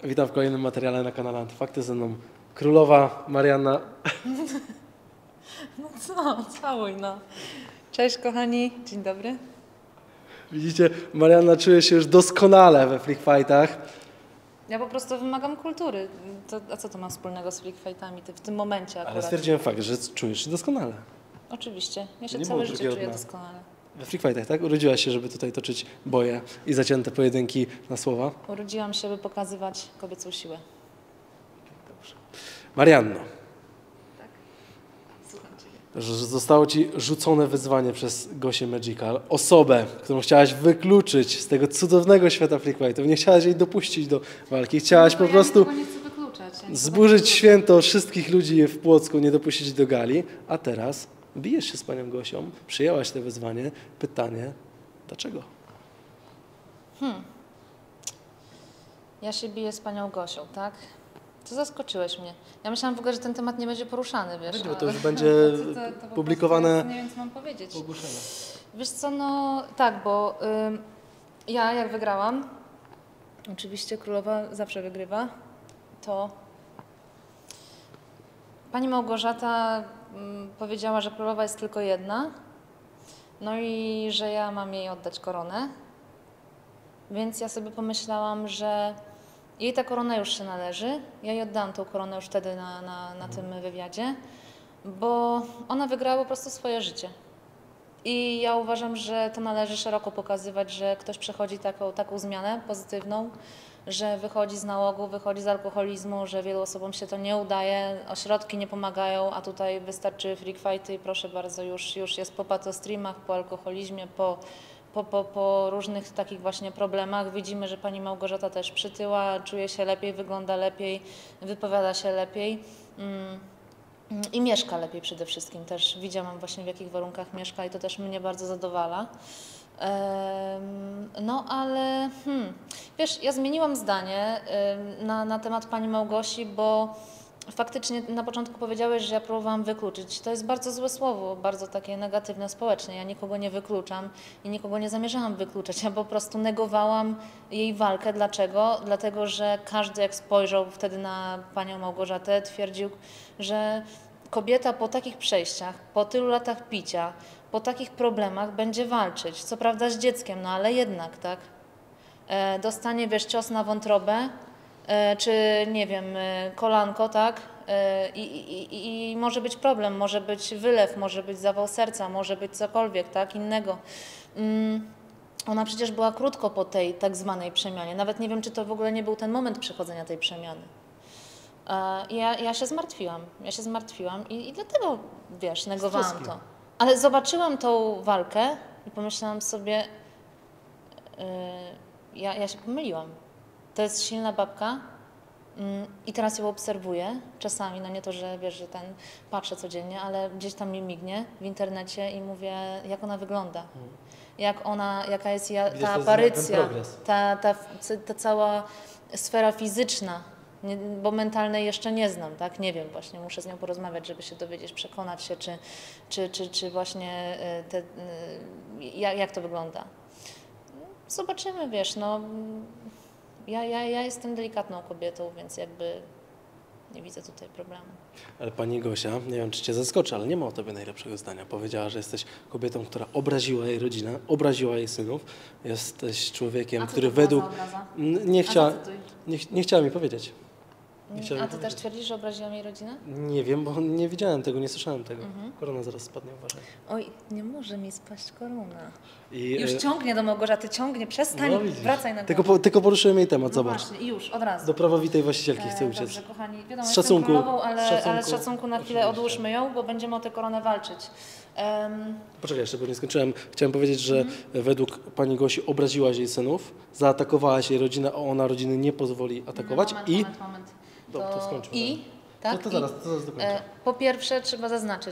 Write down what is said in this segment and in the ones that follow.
Witam w kolejnym materiale na kanale Antyfakty. Ze mną królowa Marianna. No co, całuj no. Cześć kochani, dzień dobry. Widzicie, Marianna czuje się już doskonale we freak fightach. Ja po prostu wymagam kultury. A co to ma wspólnego z freak fightami w tym momencie akurat? Ale stwierdziłem fakt, że czujesz się doskonale. Oczywiście, ja się Nie całe było życie drugiego czuję dna. doskonale. We freak fightach, tak? Urodziłaś się, żeby tutaj toczyć boje i zacięte pojedynki na słowa. Urodziłam się, by pokazywać kobiecą siłę. Marianno, Tak? Słucham Ciebie. że zostało Ci rzucone wyzwanie przez Gosię Magical, osobę, którą chciałaś wykluczyć z tego cudownego świata freak fightów. Nie chciałaś jej dopuścić do walki. Chciałaś po prostu Ja nie chcę wykluczać. zburzyć święto wszystkich ludzi w Płocku, nie dopuścić do gali, a teraz bijesz się z panią Gosią, przyjęłaś to wyzwanie. Pytanie, dlaczego? Ja się biję z panią Gosią, tak? To zaskoczyłeś mnie. Ja myślałam w ogóle, że ten temat nie będzie poruszany, wiesz. Będzie, bo to już ale- będzie to po publikowane. prostu nie wiem, co mam powiedzieć. Ogłoszenie. Wiesz co, no tak, bo ja jak wygrałam, oczywiście królowa zawsze wygrywa, to pani Małgorzata powiedziała, że królowa jest tylko jedna, no i że ja mam jej oddać koronę, więc ja sobie pomyślałam, że jej ta korona już się należy, ja jej oddałam tą koronę już wtedy na tym wywiadzie, bo ona wygrała po prostu swoje życie. I ja uważam, że to należy szeroko pokazywać, że ktoś przechodzi taką zmianę pozytywną, że wychodzi z nałogu, wychodzi z alkoholizmu, że wielu osobom się to nie udaje, ośrodki nie pomagają, a tutaj wystarczy freak fighty i proszę bardzo, już jest po patostreamach, po alkoholizmie, po różnych takich właśnie problemach. Widzimy, że pani Małgorzata też przytyła, czuje się lepiej, wygląda lepiej, wypowiada się lepiej. I mieszka lepiej przede wszystkim. Też widziałam właśnie w jakich warunkach mieszka i to też mnie bardzo zadowala. No ale wiesz, ja zmieniłam zdanie na temat pani Małgosi, bo faktycznie na początku powiedziałeś, że ja próbowałam wykluczyć. To jest bardzo złe słowo, bardzo takie negatywne społecznie. Ja nikogo nie wykluczam i nikogo nie zamierzałam wykluczać. Ja po prostu negowałam jej walkę. Dlaczego? Dlatego, że każdy jak spojrzał wtedy na panią Małgorzatę, twierdził, że kobieta po takich przejściach, po tylu latach picia, po takich problemach będzie walczyć. Co prawda z dzieckiem, no ale jednak, tak? Dostanie, wiesz, cios na wątrobę, czy nie wiem, kolanko, tak? I może być problem, może być wylew, może być zawał serca, może być cokolwiek, tak? Innego. Ona przecież była krótko po tej tak zwanej przemianie. Nawet nie wiem, czy to w ogóle nie był ten moment przechodzenia tej przemiany. Ja się zmartwiłam i dlatego, wiesz, negowałam to. Ale zobaczyłam tą walkę i pomyślałam sobie, ja się pomyliłam. To jest silna babka i teraz ją obserwuję czasami, no nie to, że wiesz, że patrzę codziennie, ale gdzieś tam mi mignie w internecie i mówię, jak ona wygląda. Jaka jest ta aparycja, ta cała sfera fizyczna. Bo mentalnej jeszcze nie znam, tak? Nie wiem, właśnie muszę z nią porozmawiać, żeby się dowiedzieć, przekonać się, czy właśnie jak to wygląda. Zobaczymy, wiesz, no ja jestem delikatną kobietą, więc jakby nie widzę tutaj problemu. Ale pani Gosia, nie wiem, czy cię zaskoczy, ale nie ma o tobie najlepszego zdania. Powiedziała, że jesteś kobietą, która obraziła jej rodzinę, obraziła jej synów. Jesteś człowiekiem, który według... Nie chciała mi powiedzieć. A ty też twierdzisz, że obraziłam jej rodzinę? Nie wiem, bo nie widziałem tego, nie słyszałem tego. Korona zaraz spadnie, uważaj. Oj, nie może mi spaść korona. I, już ciągnie do Małgorzaty, ciągnie, przestań, wracaj na głowę. Tylko poruszyłem jej temat, No zobacz. właśnie, już, od razu. Do prawowitej właścicielki chcę uciec. Dobrze, kochani, wiadomo, Z szacunku, jestem królową, ale z z szacunku na chwilę oczywiście. odłóżmy ją, bo będziemy o tę koronę walczyć. Poczekaj jeszcze, bo nie skończyłem. Chciałem powiedzieć, że według pani Gosi obraziłaś jej synów, zaatakowałaś jej rodzinę, a ona rodziny nie pozwoli atakować. Moment. Dobrze, to skończmy. Tak? To zaraz dokończę. Po pierwsze trzeba zaznaczyć,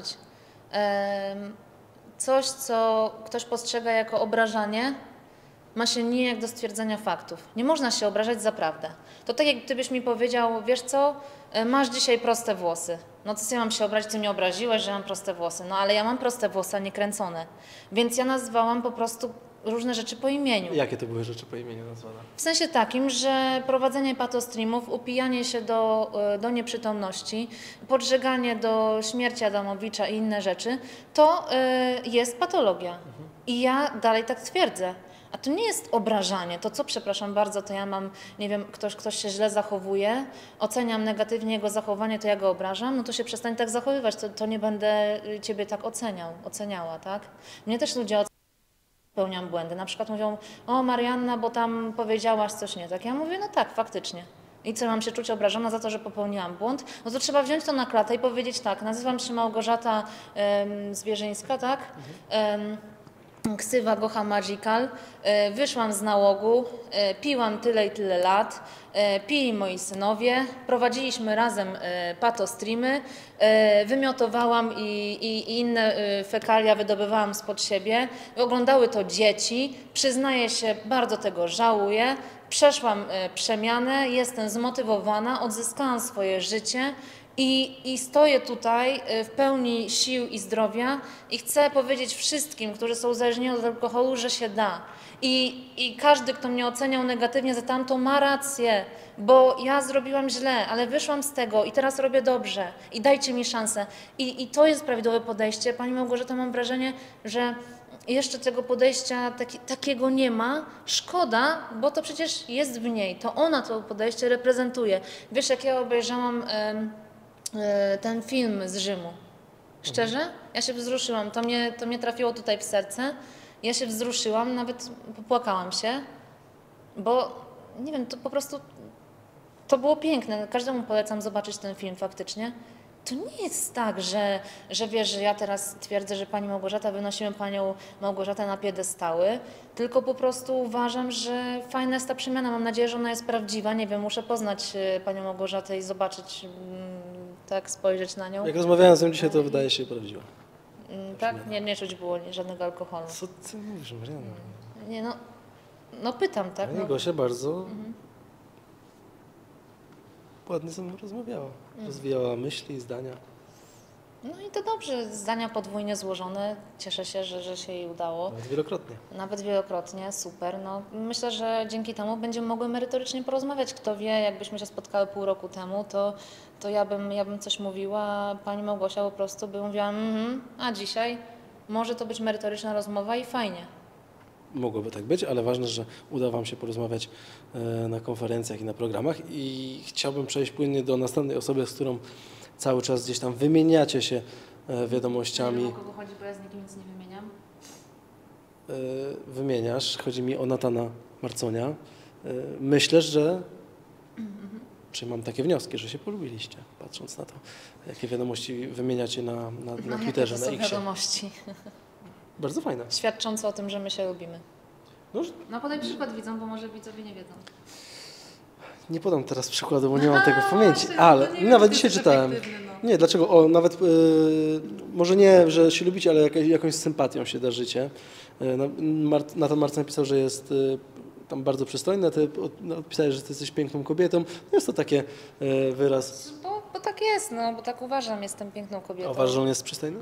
coś, co ktoś postrzega jako obrażanie, ma się nijak do stwierdzenia faktów. Nie można się obrażać za prawdę. To tak jak gdybyś mi powiedział, wiesz co, masz dzisiaj proste włosy. no to co ja mam się obrazić, ty mnie obraziłeś, że mam proste włosy. No ale ja mam proste włosy, a nie kręcone. Więc ja nazwałam po prostu różne rzeczy po imieniu. Jakie to były rzeczy po imieniu nazwane? W sensie takim, że prowadzenie patostreamów, upijanie się do nieprzytomności, podżeganie do śmierci Adamowicza i inne rzeczy, to jest patologia. I ja dalej tak twierdzę. A to nie jest obrażanie. To co, przepraszam bardzo, to ja mam, nie wiem, ktoś się źle zachowuje, oceniam negatywnie jego zachowanie, to ja go obrażam, no to się przestań tak zachowywać, to nie będę ciebie tak oceniała, tak? Mnie też ludzie popełniam błędy. Na przykład mówią, o Marianna, bo tam powiedziałaś coś nie tak. Ja mówię, no tak, faktycznie. I co, mam się czuć obrażona za to, że popełniłam błąd? No to trzeba wziąć to na klatę i powiedzieć tak, nazywam się Małgorzata Zwierzyńska, tak? Ksywa Gocha Magical, wyszłam z nałogu, piłam tyle i tyle lat, pili moi synowie, prowadziliśmy razem patostreamy, wymiotowałam i inne fekalia wydobywałam spod siebie, oglądały to dzieci, przyznaję się, bardzo tego żałuję, przeszłam przemianę, jestem zmotywowana, odzyskałam swoje życie, I stoję tutaj w pełni sił i zdrowia i chcę powiedzieć wszystkim, którzy są uzależnieni od alkoholu, że się da. I każdy, kto mnie oceniał negatywnie za tamto, ma rację, bo ja zrobiłam źle, ale wyszłam z tego i teraz robię dobrze i dajcie mi szansę. I to jest prawidłowe podejście. Pani Małgorzata, mam wrażenie, że jeszcze tego podejścia takiego nie ma. Szkoda, bo to przecież jest w niej. To ona to podejście reprezentuje. Wiesz, jak ja obejrzałam ten film z Rzymu. Szczerze? Ja się wzruszyłam. To mnie trafiło tutaj w serce. Ja się wzruszyłam, nawet popłakałam się, bo nie wiem, to po prostu to było piękne. Każdemu polecam zobaczyć ten film faktycznie. To nie jest tak, że wiesz, że ja teraz twierdzę, że pani Małgorzata, wynosimy panią Małgorzatę na piedestały, tylko po prostu uważam, że fajna jest ta przemiana. Mam nadzieję, że ona jest prawdziwa. Nie wiem, muszę poznać panią Małgorzatę i zobaczyć, tak, spojrzeć na nią. Jak rozmawiałem z nią dzisiaj, to wydaje się prawdziwa. Tak? Nie czuć było żadnego alkoholu. Co ty mówisz, Marianna? Nie, no pytam, tak? Pani Gosia bardzo ładnie ze mną rozmawiała. Rozwijała myśli i zdania. No i to dobrze, zdania podwójnie złożone. Cieszę się, że się jej udało. Nawet wielokrotnie. Nawet wielokrotnie, super. No, myślę, że dzięki temu będziemy mogły merytorycznie porozmawiać. Kto wie, jakbyśmy się spotkały pół roku temu, to ja bym coś mówiła, a pani Małgosia po prostu by mówiła, a dzisiaj może to być merytoryczna rozmowa i fajnie. Mogłoby tak być, ale ważne, że uda Wam się porozmawiać na konferencjach i na programach i chciałbym przejść płynnie do następnej osoby, z którą cały czas gdzieś tam wymieniacie się wiadomościami. Nie wiem, o kogo chodzi, bo ja z nikim nic nie wymieniam. Wymieniasz, chodzi mi o Natana Marconia. Myślę, że czy mam takie wnioski, że się polubiliście, patrząc na to, jakie wiadomości wymieniacie na Twitterze, to na są Xie. wiadomości Bardzo fajne. świadczące o tym, że my się lubimy. No, Podaj przykład widzom, bo może widzowie nie wiedzą. nie podam teraz przykładu, bo nie mam tego w pamięci, ale nawet dzisiaj czytałem. Nie, dlaczego? O, nawet może nie, że się lubicie, ale jakąś sympatią się darzycie. Natan Marcin napisał, że jest tam bardzo przystojny, a ty odpisałeś, że ty jesteś piękną kobietą. Jest to takie wyraz. Bo tak jest, bo tak uważam, jestem piękną kobietą. A uważasz, że on jest przystojny?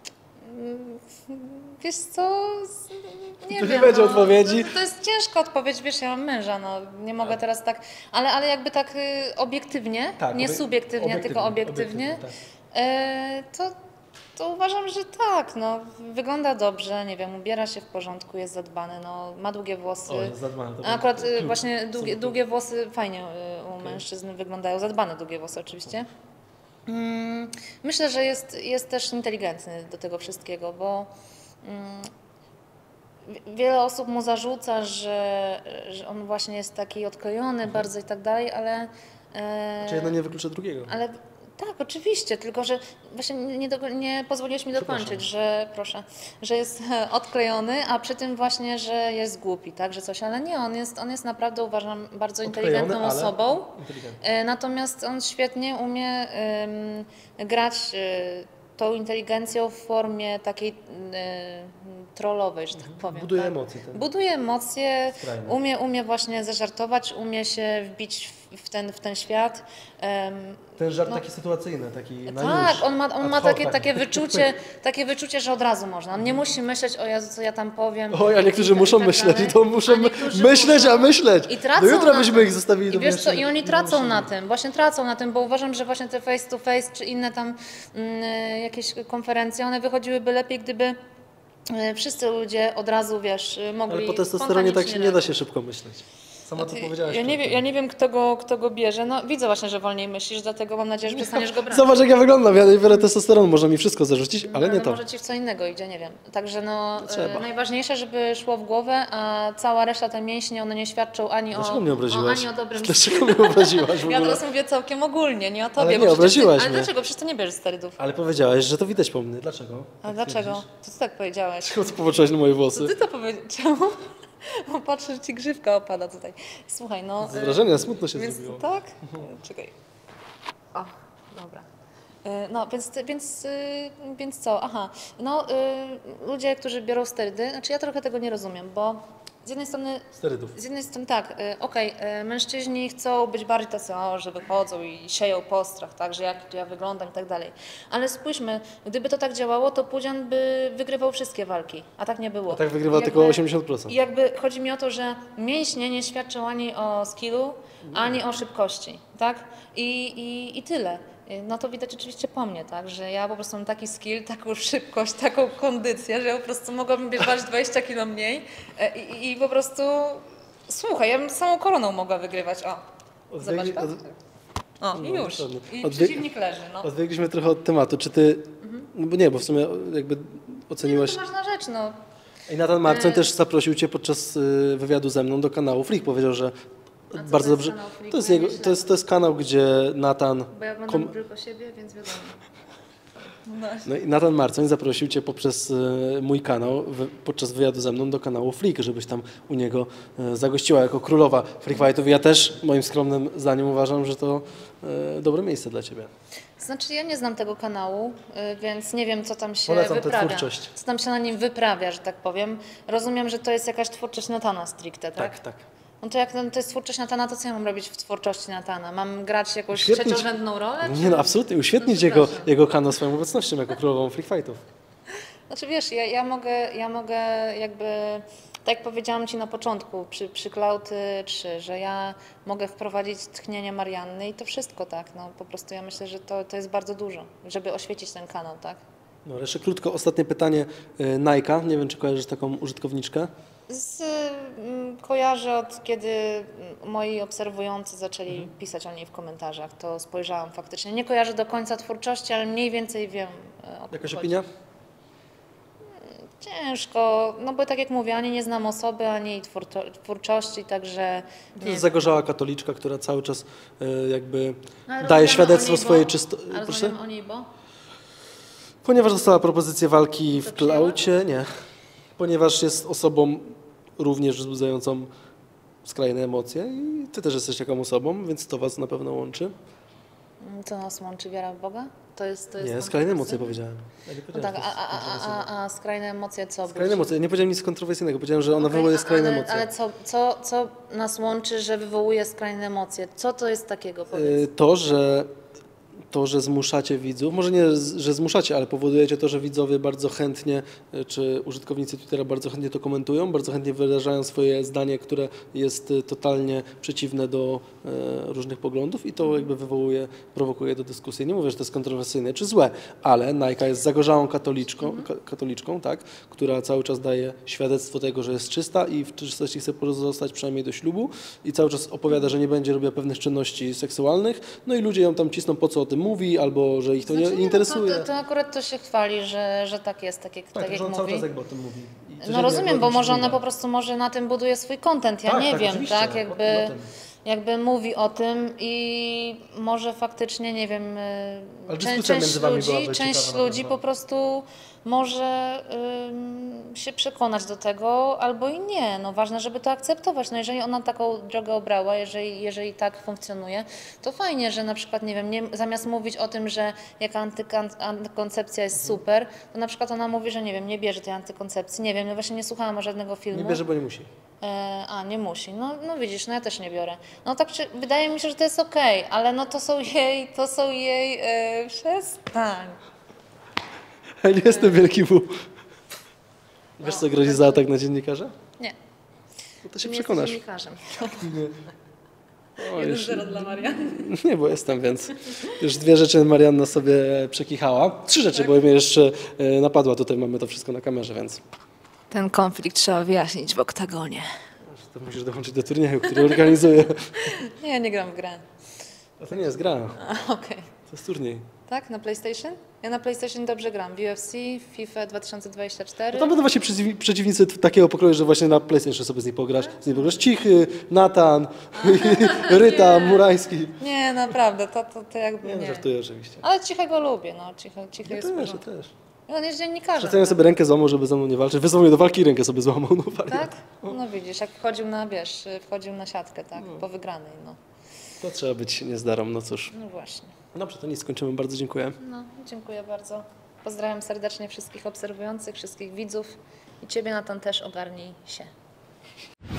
Wiesz co, nie To nie wiem. będzie odpowiedzi. To jest ciężka odpowiedź, wiesz, ja mam męża, nie mogę teraz tak, ale jakby tak obiektywnie, Tak, nie subiektywnie, tylko obiektywnie, tak. to uważam, że tak, wygląda dobrze, nie wiem, ubiera się w porządku, jest zadbany, ma długie włosy. O, jest zadbany, to Akurat klub. właśnie długie włosy fajnie u mężczyzn wyglądają, zadbane długie włosy oczywiście. Myślę, że jest też inteligentny do tego wszystkiego, bo wiele osób mu zarzuca, że on właśnie jest taki odklejony bardzo i tak dalej, ale... Czy jedno nie wyklucza drugiego? Ale tak, oczywiście, tylko że właśnie nie pozwoliłeś mi dokończyć, że jest odklejony, a przy tym właśnie, że jest głupi, tak, że coś, ale nie, on jest naprawdę, uważam, bardzo inteligentną osobą, natomiast on świetnie umie grać tą inteligencją w formie takiej trollowej, że tak powiem. Buduje tak? emocje. Buduje emocje, Skrajne. umie właśnie zażartować, umie się wbić w ten świat. Ten żart taki sytuacyjny, taki na Tak, już, on ma ad hoc, takie wyczucie, że od razu można. On nie musi myśleć, o Jezu, co ja tam powiem. Oj, a niektórzy muszą tak myśleć dalej. i to muszą A niektórzy myśleć, muszą. a myśleć. I tracą Do jutra na byśmy tym. ich zostawili I do wiesz co, wyjaśnienia. i oni tracą na tym, właśnie tracą na tym, bo uważam, że właśnie te face to face czy inne tam jakieś konferencje, one wychodziłyby lepiej, gdyby wszyscy ludzie od razu, wiesz, mogli Ale po testosteronie tak się nie da reagować. się szybko myśleć. Sama to powiedziałaś. Ja nie wiem, kto go bierze. No widzę właśnie, że wolniej myślisz, dlatego mam nadzieję, że przestaniesz go brać. Zobacz, jak ja wyglądam. Ja biorę testosteron, można mi wszystko zarzucić, ale nie to. Może ci w co innego idzie, nie wiem. Także no, Trzeba. najważniejsze, żeby szło w głowę, a cała reszta, te mięśnie, one nie świadczą ani Dlaczego mnie obraziłaś? ani o dobrym... Dlaczego mnie obraziłaś w ogóle? Ja teraz mówię całkiem ogólnie, nie o tobie. Ale nie, bo przecież obraziłaś ale mnie. dlaczego? Przecież to nie bierzesz sterydów. Ale powiedziałaś, że to widać po mnie. Dlaczego? A Tak dlaczego? twierdzisz? To ty tak powiedziałeś. Czemu ty popatrzyłaś na moje To włosy? ty to powiedziałeś. Czemu? Bo patrzę, że ci grzywka opada tutaj. Słuchaj, no... Z wrażenia smutno się Więc zrobiło. tak? Czekaj. O, dobra. No, więc co? Aha, no ludzie, którzy biorą sterydy, znaczy ja trochę tego nie rozumiem, bo z jednej strony tak, okej, mężczyźni chcą być bardziej tacy, że wychodzą i sieją postrach, tak, że jak ja wyglądam i tak dalej. Ale spójrzmy, gdyby to tak działało, to Pudzian by wygrywał wszystkie walki, a tak nie było. A tak wygrywa I tylko jakby- 80%. I jakby chodzi mi o to, że mięśnie nie świadczą ani o skillu, ani o szybkości, tak? I tyle. No to widać oczywiście po mnie, tak, że ja po prostu mam taki skill, taką szybkość, taką kondycję, że ja po prostu mogłabym ważyć 20 kilo mniej i po prostu, słuchaj, ja bym z samą koroną mogła wygrywać, o, zobacz, tak? O, i już, dokładnie. i przeciwnik leży, no. Odbiegliśmy trochę od tematu. Czy ty... No bo nie, bo w sumie jakby oceniłaś... To ważna rzecz, no. I Nathan Marcoń też zaprosił cię podczas wywiadu ze mną do kanału Freak. Powiedział, że co bardzo to jest dobrze. kanał Freak? To jest, Bo ja jego, nie to jest kanał, gdzie Nathan... Bo ja oglądam tylko siebie, więc wiadomo. No i Nathan Marcoń zaprosił cię poprzez mój kanał podczas wywiadu ze mną do kanału Freak, żebyś tam u niego zagościła jako królowa Freak Fightów. Ja też, moim skromnym zdaniem, uważam, że to dobre miejsce dla ciebie. Znaczy ja nie znam tego kanału, więc nie wiem, co tam się Polecam tę wyprawia. twórczość. Co tam się na nim wyprawia, że tak powiem. Rozumiem, że to jest jakaś twórczość Nathana stricte, tak? Tak. No to jak to jest twórczość Nathana, to co ja mam robić w twórczości Nathana? Mam grać jakąś Uświetnić- trzeciorzędną rolę? Nie no, absolutnie. Uświetnić No, przepraszam. jego kanał swoją obecnością jako królową Freak Fightów. Znaczy wiesz, ja mogę jakby, tak jak powiedziałam Ci na początku, przy Cloud 3, że ja mogę wprowadzić tchnienie Marianny i to wszystko, tak? No po prostu ja myślę, że to jest bardzo dużo, żeby oświecić ten kanał, tak? No, jeszcze krótko, ostatnie pytanie. Nike, nie wiem, czy kojarzysz taką użytkowniczkę? Kojarzę od kiedy moi obserwujący zaczęli pisać o niej w komentarzach, to spojrzałam faktycznie. Nie kojarzę do końca twórczości, ale mniej więcej wiem o co Jakaś chodzi. opinia? Ciężko, no bo tak jak mówię, ani nie znam osoby, ani jej twórczości, także To nie jest zagorzała katoliczka, która cały czas jakby No, ale daje rozmawiamy świadectwo o niej, swojej bo- czystości. Ale rozmawiamy o niej, bo? Ponieważ dostała propozycję walki w To przyjęła? Klaucie, nie. Ponieważ jest osobą również wzbudzającą skrajne emocje i ty też jesteś taką osobą, więc to was na pewno łączy. Co nas łączy, wiara w Boga? To jest Nie, skrajne emocje powiedziałem. Ja nie No powiedziałem, tak, że to jest kontrowersyjne. a skrajne emocje co? Skrajne emocje. Ja nie powiedziałem nic kontrowersyjnego, powiedziałem, że ona Okej, wywołuje skrajne emocje. Ale co nas łączy, że wywołuje skrajne emocje? Co to jest takiego, powiedz? To, że zmuszacie widzów, może nie, że zmuszacie, ale powodujecie to, że widzowie bardzo chętnie, czy użytkownicy Twittera bardzo chętnie to komentują, bardzo chętnie wyrażają swoje zdanie, które jest totalnie przeciwne do różnych poglądów i to jakby prowokuje do dyskusji. Nie mówię, że to jest kontrowersyjne czy złe, ale Nike jest zagorzałą katoliczką, tak, która cały czas daje świadectwo tego, że jest czysta i w czystości chce pozostać przynajmniej do ślubu i cały czas opowiada, że nie będzie robiła pewnych czynności seksualnych, no i ludzie ją tam cisną, po co o tym mówi, albo że ich to Znaczy, nie interesuje. To akurat to się chwali, że tak jest, tak jak że on mówi. cały czas jakby o tym mówi. I No codziennie rozumiem, jakby bo o tym może ona przypomina. po prostu na tym buduje swój content, ja Tak, nie tak, wiem, oczywiście, tak, o tym. jakby mówi o tym i może faktycznie, nie wiem, Ale dyskusja między wami byłaby część ciekawa na ludzi pewno. po prostu może się przekonać do tego, albo i nie. No ważne, żeby to akceptować. No jeżeli ona taką drogę obrała, jeżeli tak funkcjonuje, to fajnie, że na przykład, nie wiem, zamiast mówić o tym, że jaka antykoncepcja jest super, to na przykład ona mówi, że nie wiem, nie bierze tej antykoncepcji. Nie wiem, no właśnie nie słuchałam o żadnego filmu. Nie bierze, bo nie musi. Nie musi. No widzisz, no ja też nie biorę. No tak, wydaje mi się, że to jest okej, ale no to są jej, przestań. Ja nie jestem wielki W. Wiesz, co grozi za atak na dziennikarza? Nie. No to się Nie przekonasz. jesteś dziennikarzem. O, 1-0 dla Marianny. Nie, bo jestem, więc już 2 rzeczy Marianna sobie przekichała. 3 rzeczy, bo mnie jeszcze napadła. Tutaj mamy to wszystko na kamerze, więc... Ten konflikt trzeba wyjaśnić w oktagonie. To musisz dołączyć do turnieju, który organizuję. Nie, ja nie gram w grę. A to nie jest gra, Okej. to jest turniej. Tak? Na PlayStation? Ja na PlayStation dobrze gram. W UFC, FIFA 2024. No tam będą właśnie przeciwnicy takiego pokroju, że właśnie na PlayStation sobie z niej pograsz. Cichy, Nathan, Ryta, Murański. Nie, naprawdę, to jakby Nie, nie. żartuję oczywiście. Ale cichego lubię, no. Cichy Ja jest też, porządku. też. On jest dziennikarzem. Przeceniam sobie rękę złamał, żeby ze mną nie walczyć. Wyzwał mnie do walki i rękę sobie złamał. No, Tak? No widzisz, jak wchodził na siatkę, tak? Po wygranej, no. To trzeba być niezdarą, no cóż. No właśnie. Dobrze, to nic, skończymy. Bardzo dziękuję. No, dziękuję bardzo. Pozdrawiam serdecznie wszystkich obserwujących, wszystkich widzów i Ciebie, Natan, też ogarnij się.